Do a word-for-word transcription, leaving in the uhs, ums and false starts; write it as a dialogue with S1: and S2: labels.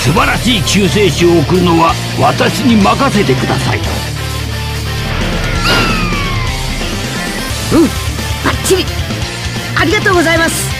S1: 素晴らしい救世主を送るのは私に任せてください。
S2: うん、バッチリ。ありがとうございます。